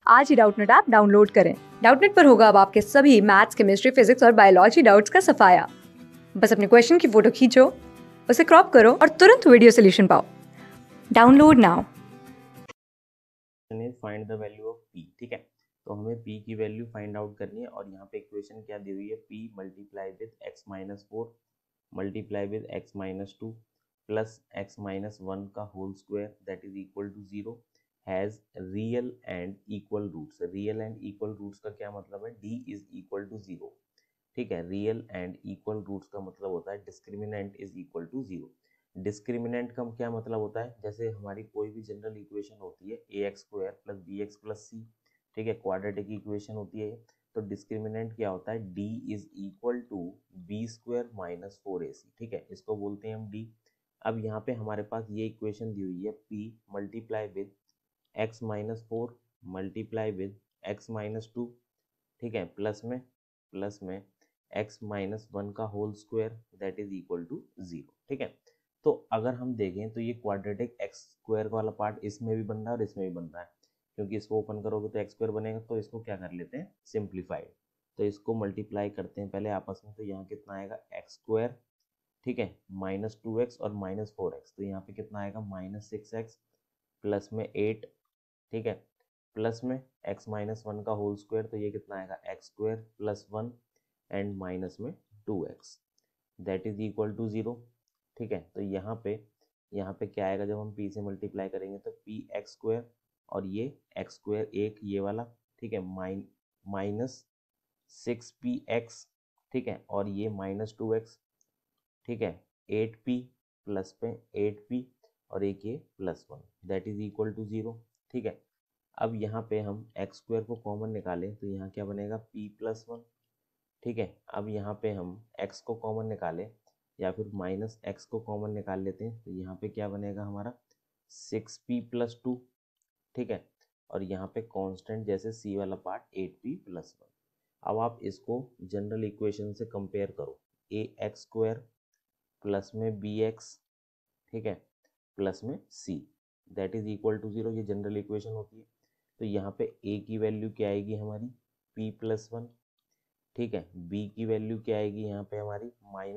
आज ही Doubtnut app download करें। डाउटनेट पर होगा अब आपके सभी मैथ्स, केमिस्ट्री, फिजिक्स और बायोलॉजी डाउट्स का सफाया। बस अपने क्वेश्चन की फोटो खींचो, उसे क्रॉप करो और तुरंत वीडियो सोल्यूशन पाओ। Download now. Find the value of p। ठीक है, तो हमें p की वैल्यू फाइंड आउट करनी है और यहाँ पे इक्वेशन क्या दी हुई है, p multiply with x minus 4 multiply with x minus 2 plus x minus 1 का whole square that is equal to 0 has real and equal roots. Real and equal roots का क्या मतलब है, d इज इक्वल टू 0। ठीक है, real and equal roots का मतलब होता है discriminant is equal to 0। Discriminant का क्या मतलब होता है, जैसे हमारी कोई भी जनरल इक्वेशन होती है a x square plus b x plus c. ठीक है, क्वाड्रेटिक इक्वेशन होती है, तो डिस्क्रिमिनेंट क्या होता है, d is equal to b square minus 4ac। ठीक है, इसको बोलते हैं हम डी। अब यहाँ पे हमारे पास ये इक्वेशन दी हुई है p multiply with x minus 4 multiply with x minus 2। ठीक है, प्लस में x माइनस 1 का whole square that is equal to 0। ठीक है, तो अगर हम देखें तो ये क्वाड्रेटिक एक्स स्क्वायर वाला पार्ट इसमें भी बन रहा है और इसमें भी बन रहा है, क्योंकि इसको ओपन करोगे तो एक्स स्क्वायर बनेगा, तो इसको क्या कर लेते हैं, सिंप्लीफाइड। तो इसको मल्टीप्लाई करते हैं पहले आपस में, तो यहाँ कितना आएगा एक्स स्क्वायर, ठीक है, माइनस 2x और माइनस 4x, तो यहाँ पे कितना आएगा माइनस 6x प्लस में 8। ठीक है, प्लस में x माइनस 1 का होल स्क्वायर, तो ये कितना आएगा x square plus 1 and minus में 2x that is equal to 0। ठीक है, तो यहाँ पे क्या आएगा, जब हम p से मल्टीप्लाई करेंगे तो p एक्स स्क्वायर और ये एक्स स्क्वायर एक ये वाला, ठीक है, माइनस 6px। ठीक है, और ये माइनस 2x। ठीक है, 8p प्लस पे 8p और एक ये plus 1 that is equal to 0। ठीक है, अब यहाँ पे हम एक्स स्क्वायर को कॉमन निकालें तो यहाँ क्या बनेगा p प्लस 1। ठीक है, अब यहाँ पे हम x को कॉमन निकालें या फिर माइनस एक्स को कॉमन निकाल लेते हैं, तो यहाँ पे क्या बनेगा हमारा 6p प्लस 2। ठीक है, और यहाँ पे कांस्टेंट जैसे c वाला पार्ट 8p प्लस 1। अब आप इसको जनरल इक्वेशन से कंपेयर करो, ए एक्स स्क्वायर प्लस में बी एक्स, ठीक है, प्लस में c that is equal to 0, ये जनरल इक्वेशन होती है। तो यहाँ पे a की वैल्यू क्या आएगी हमारी p प्लस 1। ठीक है, b की वैल्यू क्या आएगी यहाँ पे हमारी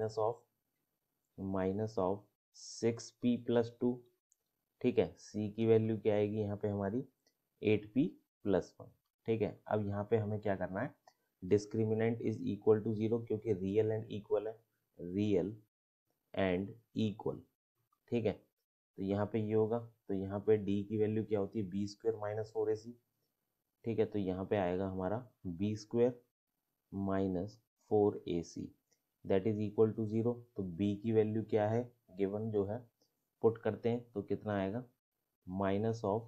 माइनस ऑफ 6p प्लस 2। ठीक है, c की वैल्यू क्या आएगी यहाँ पे हमारी 8p प्लस 1। ठीक है, अब यहाँ पे हमें क्या करना है, डिस्क्रिमिनेंट इज इक्वल टू 0, क्योंकि रियल एंड इक्वल है, रियल एंड इक्वल। ठीक है, तो यहाँ पे ये होगा, तो यहाँ पे d की वैल्यू क्या होती है बी स्क्वायर माइनस 4ac। ठीक है, तो यहाँ पे आएगा हमारा b square minus 4ac that is equal to 0। तो b की वैल्यू क्या है गिवन जो है, पुट करते हैं तो कितना आएगा माइनस ऑफ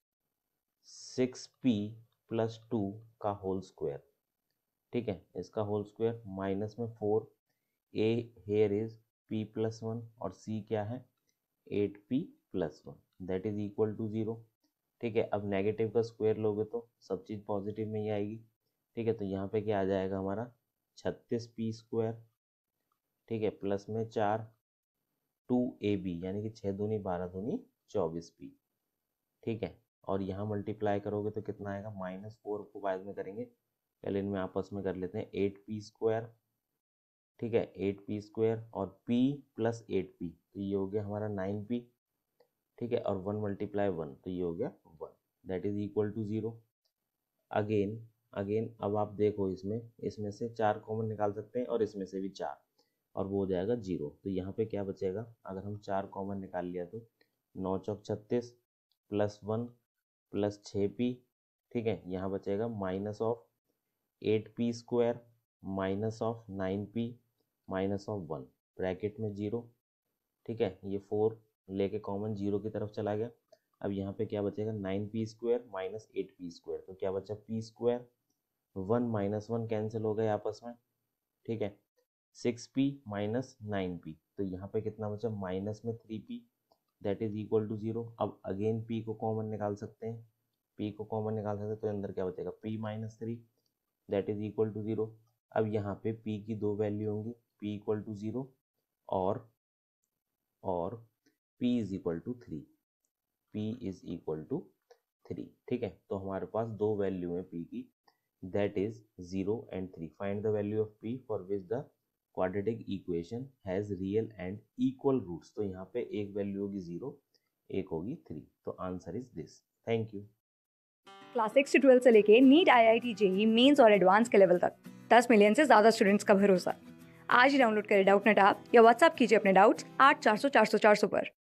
6p प्लस 2 का होल स्क्वायर। ठीक है, इसका होल स्क्वायर माइनस में 4, a here is p plus 1 और c क्या है 8p plus 1 that is equal to 0। ठीक है, अब नेगेटिव का स्क्वायर लोगे तो सब चीज़ पॉजिटिव में ही आएगी। ठीक है, तो यहाँ पे क्या आ जाएगा हमारा 36p स्क्वायर, ठीक है, प्लस में 4 2ab यानी कि 6 दूनी 12 दूनी 24p। ठीक है, और यहाँ मल्टीप्लाई करोगे तो कितना आएगा माइनस 4 को बाद में करेंगे, पहले इनमें आपस में कर लेते हैं 8p स्क्वायर। ठीक है, 8p स्क्वायर और p प्लस 8p, तो ये हो गया हमारा 9p। ठीक है, और 1 मल्टीप्लाई 1, तो ये हो गया 1 that is equal to 0। Again again अब आप देखो, इसमें से 4 कॉमन निकाल सकते हैं और इसमें से भी 4, और वो हो जाएगा 0। तो यहाँ पे क्या बचेगा, अगर हम 4 कॉमन निकाल लिया तो 9 चौक 36 प्लस 1 प्लस 6p। ठीक है, यहाँ बचेगा minus of 8p square minus of 9p minus of 1 bracket में 0। ठीक है, ये 4 लेके कॉमन 0 की तरफ चला गया। अब यहाँ पे क्या बचेगा 9p square minus 8p square, तो क्या बचा p स्क्वायर, 1 माइनस 1 कैंसिल हो गए आपस में। ठीक है, 6p माइनस 9p, तो यहाँ पे कितना बचा माइनस में 3p that is equal to 0। अब अगेन p को कॉमन निकाल सकते हैं, p को कॉमन निकाल सकते हैं, तो अंदर क्या बचेगा p minus 3 that is equal to 0। अब यहाँ पे p की दो वैल्यू होंगी, p इक्वल टू 0 और p is equal to 3, p is equal to 3, ठीक है। तो हमारे पास दो वैल्यू है p की, that is 0 and 3। Find the value of p for which the quadratic equation has real and equal roots. तो यहाँ पे एक वैल्यू होगी 0, एक होगी 3। तो answer is this. Thank you. Class 6 से 12 से लेके नीट, IIT, जेई मेंस और एडवांस के लेवल तक 10 मिलियन से ज्यादा स्टूडेंट्स का भरोसा। आज ही डाउनलोड करें डाउटनेट ऐप या व्हाट्सएप कीजिए अपने डाउट्स 8400 400 400 पर।